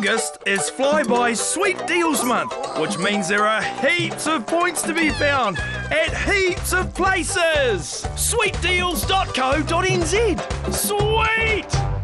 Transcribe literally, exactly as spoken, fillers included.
August is Flybuy Sweet Deals Month, which means there are heaps of points to be found at heaps of places. sweet deals dot co dot n z. Sweet!